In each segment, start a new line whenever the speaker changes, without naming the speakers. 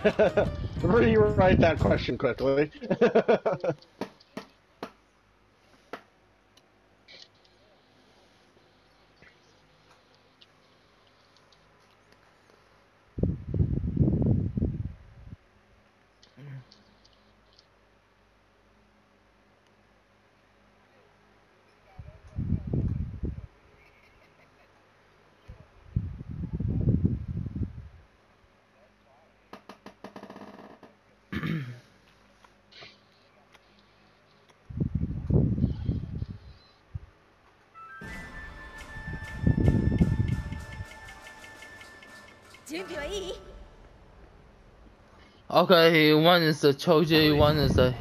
Rewrite that question quickly.
Okay, one is the Choji, one is the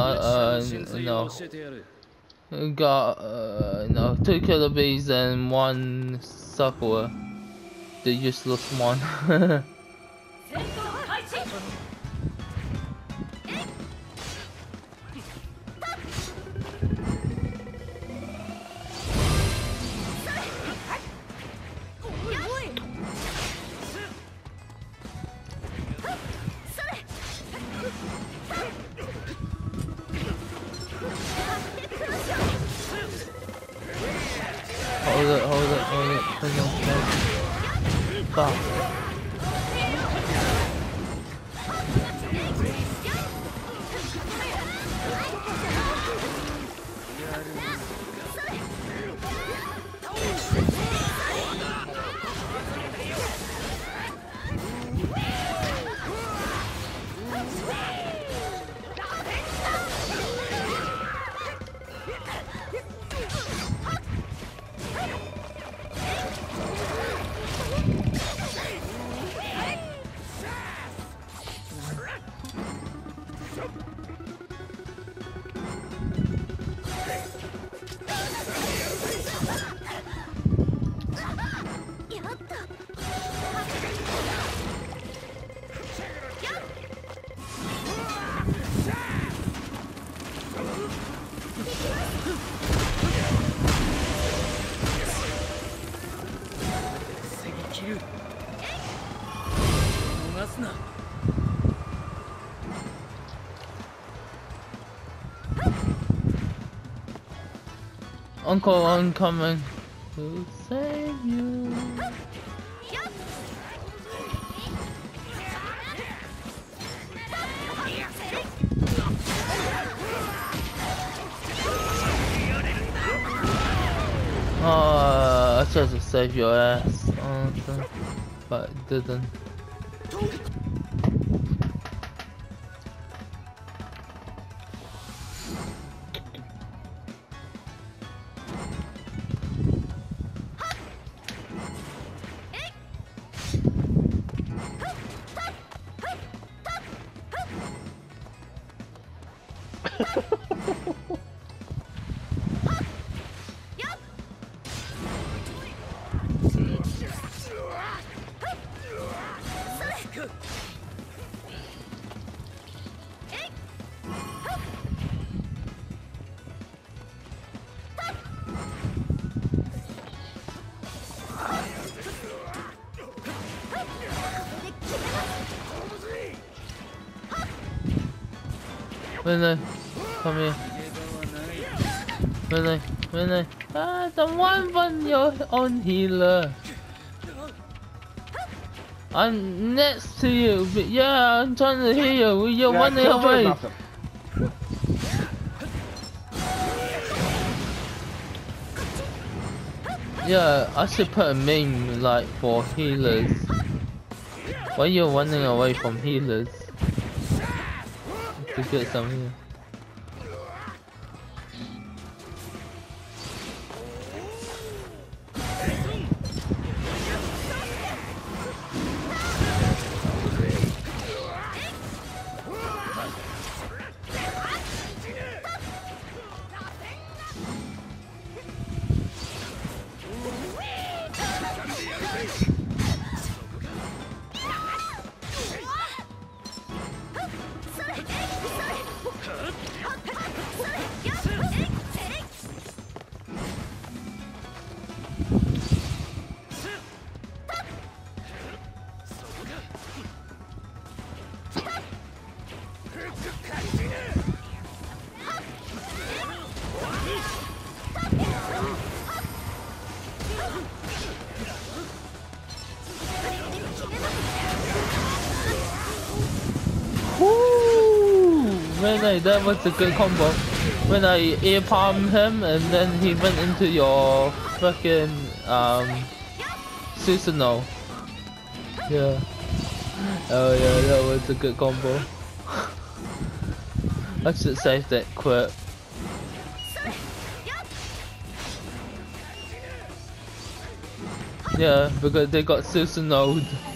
got no 2 killer bees and 1 Sakura, the useless one. Hold it. Fuck. Uncle, I'm coming to save you. I tried to save your ass, but it didn't. Really? Come here. Really? Ah, the one on your own healer. I'm next to you, but yeah, I'm trying to heal you. You're running away. Yeah, I should put a meme like for healers. Why you're running away from healers? To get some here. Woo! Really, that was a good combo. When I ear palmed him and then he went into your fucking Susanoo. Yeah. Oh yeah, that was a good combo. I should save that quit. Yeah, because they got Susanoo'd.